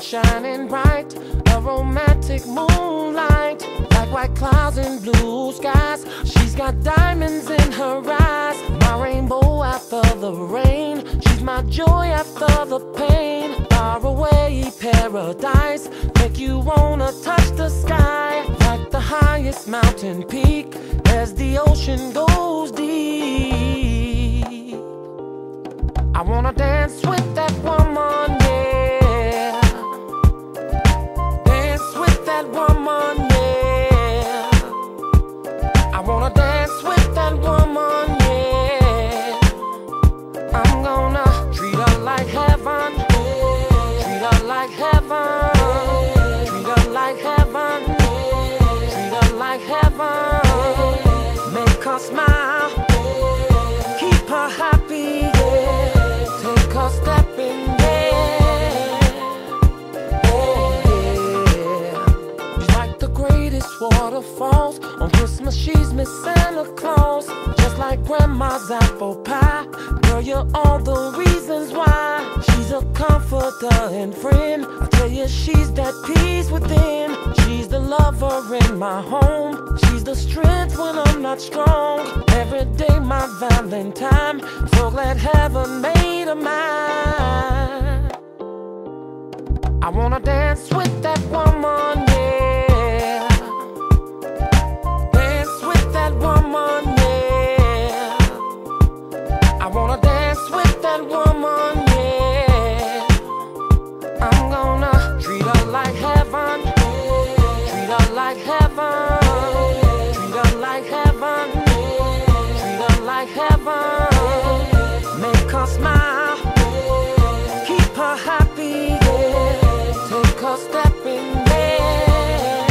shining bright, a romantic moonlight, like white clouds and blue skies. She's got diamonds in her eyes, my rainbow after the rain. She's my joy after the pain. Far away paradise, make you wanna touch the sky, like the highest mountain peak as the ocean goes deep. I wanna dance with that woman, yeah. Dance with that woman, yeah. I wanna dance with that woman, yeah. I'm gonna treat her like heaven, treat her like heaven, treat her like heaven, treat her like heaven. Make her smile, keep her happy, yeah. Take her stepping there, oh yeah. She's like the greatest waterfalls. On Christmas she's Miss Santa Claus, just like grandma's apple pie. Girl, you're all the reasons why. She's a comforter and friend. I tell you, she's that peace within. She's the lover in my home. She's the strength when I'm not strong. Every day my Valentine. So glad heaven made her mine. I wanna dance with that woman, yeah. Dance with that woman, yeah. I wanna dance with that woman, yeah. I'm gonna treat her like heaven, treat her like heaven, treat her like heaven, treat her like heaven. Make her smile, keep her happy, yeah. Take her stepping there.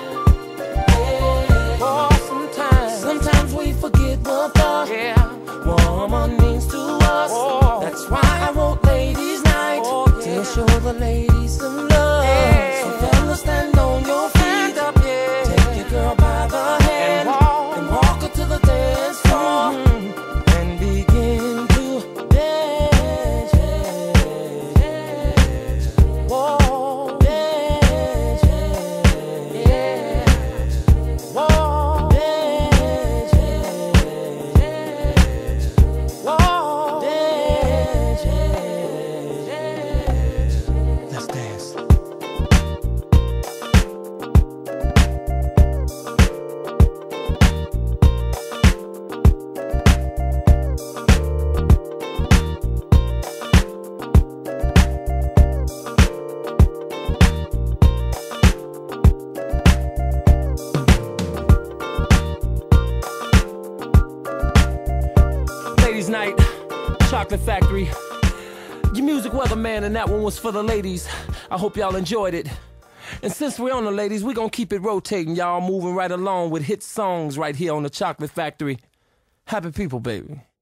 Oh, sometimes we forget what the woman means to us. That's why I wrote Ladies' Night, to show the ladies some love. So fellas, stand on your feet up, take your girl by the hand and walk her to the dance floor and begin to dance. Whoa, dance, whoa, dance, whoa, dance. Let's dance. Ladies' Night, Chocolate Factory. Your music weatherman, and that one was for the ladies. I hope y'all enjoyed it. And since we're on the ladies, we're gonna keep it rotating, y'all, moving right along with hit songs right here on the Chocolate Factory. Happy people, baby.